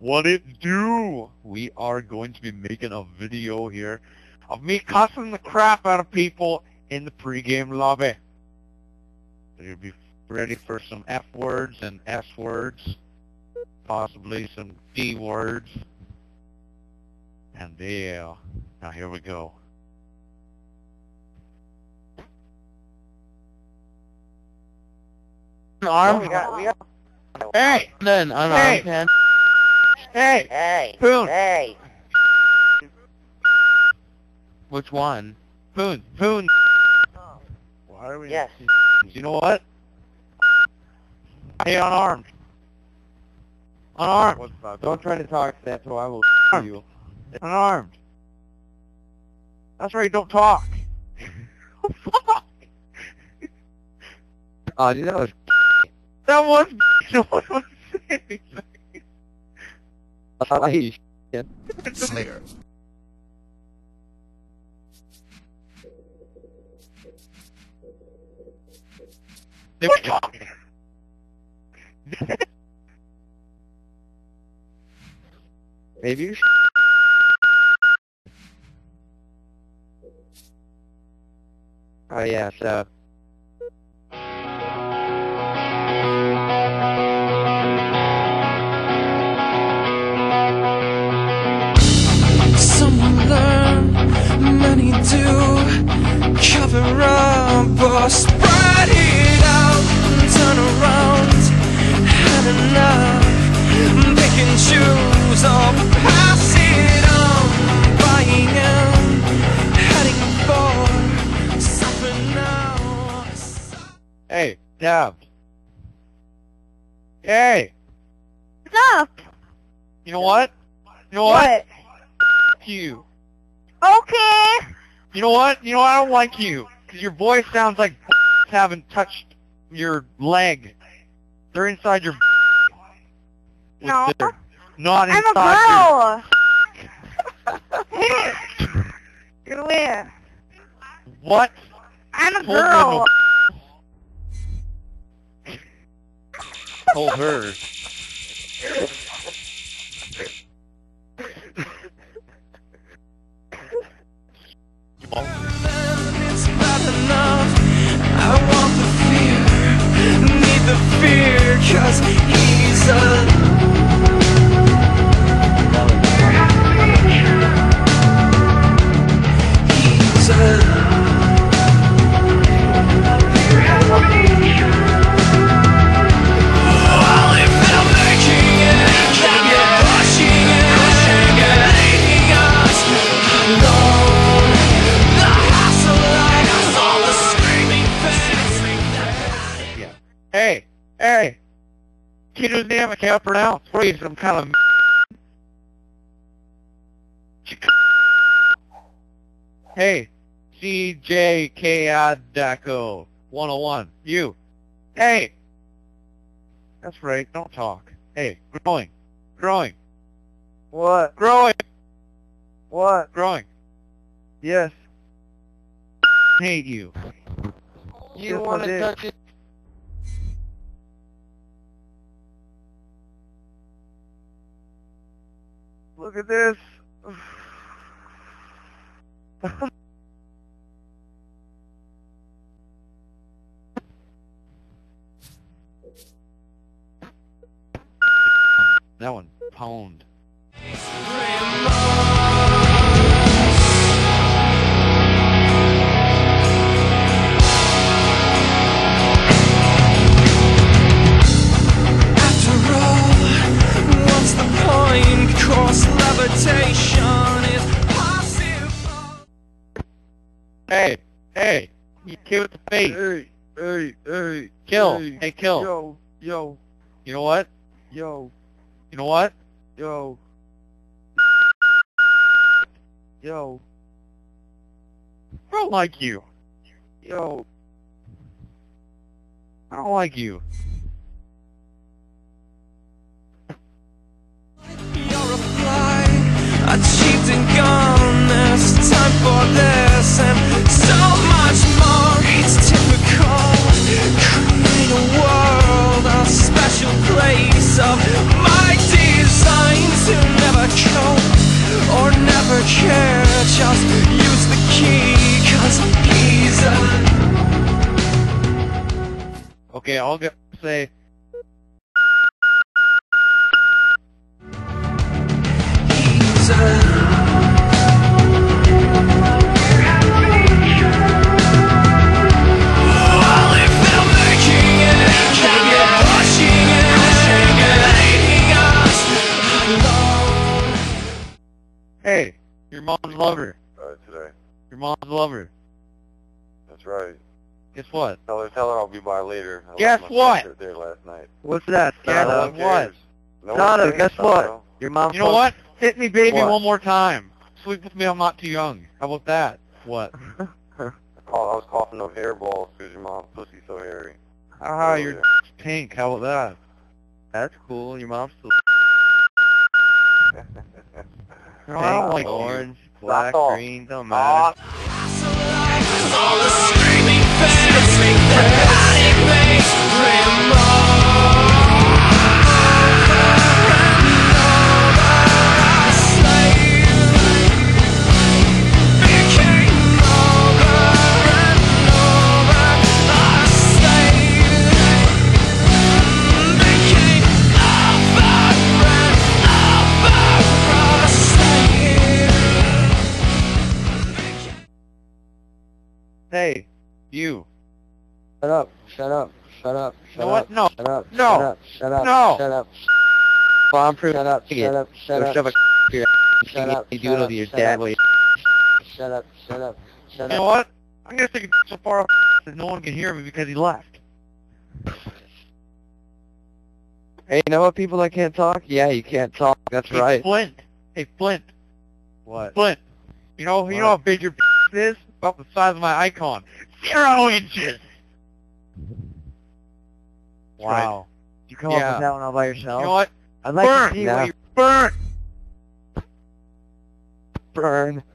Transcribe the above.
What it do? We are going to be making a video here of me cussing the crap out of people in the pregame lobby. So you'll be ready for some F words and S words, possibly some D words. And there. Now here we go. Arm. We got. Hey! Then unarmed hand. Hey! Hey. Poon! Hey. Which one? Poon! Poon! Why are we? Yes. You know what? Hey, unarmed. Unarmed. Don't try to talk that, so I will Unarmed. you. Unarmed. That's right, don't talk. Fuck! Oh, dude, that was. That was no one was saying anything. Slayer. They were talking. Maybe you Oh, yeah, so. Some learn, many do. Cover up or spread it out and turn around. Had enough, they can choose or pass it on. Buying in, heading for something now. Hey, Dab. Hey, Stop! you know what? You know what? F you. Okay! You know what? You know I don't like you. Because your voice sounds like haven't touched your leg. They're inside your No. They're not I'm inside a girl! Here! Get away! What? I'm a Told me girl! Told her. It's bad enough. I want the fear, need the fear, 'cause he's well, if they're making it, then you're pushing it, leaving us alone. The hassle like us, all the screaming things. Yeah. Hey, hey. Kid whose name I can't pronounce. What are you, some kind of Hey, CJK Daco 101. You. Hey. That's right, don't talk. Hey, growing. Growing. What? Growing. What? Growing. Yes. Hate you. You Yes, want I to did. touch it? Look at this. That one pwned. After all, what's the point? 'Cause levitation is possible. Hey, hey, you kid with the face. Hey. Kill. Hey, kill. Yo. You know what? Yo. You know what? Yo. Yo. I don't like you. Yo. I don't like you. You're a fly, a cheating gun. There's time for this and so much more. It's typical. Create a world, a special place of my designs. Okay, I'll say. Hey, your mom's lover. Today. Your mom's lover. That's right. Guess what? Tell her I'll be by later. I Guess left my what? shirt there last night. What's that, Guess Sato? what? No Sato, one cares, guess what? Sato. Your mom. You know what? Hit me, baby, What? one more time. Sleep with me, I'm not too young. How about that? What? I was coughing up hairballs because your mom's pussy's so hairy. Ah, Oh, you're yeah. pink. How about that? That's cool. Your mom's still No, I don't like you. orange, black, Sato. green, don't matter. All the screaming fantasy, the panic makes Hey, you. Shut up. Shut up. Shut up. You know what? No. Shut up. No. Shut up. Shut up. No. Shut up. Bomb proof. Shut up. Shut up. Shut up. Shove a your Shut up. You do it to your dad while you. Shut up. Shut up. Shut You know what? I'm gonna take it so far up that no one can hear me because he left. Hey, you know what, people that can't talk? Yeah, you can't talk. That's Hey, right. Flint. Hey, Flint. What? Flint. You know how big your is? About the size of my icon. 0 inches. Wow. You come up Yeah. with that one all by yourself? You know what? I'd like Burn. to see No. what you Burn. burn.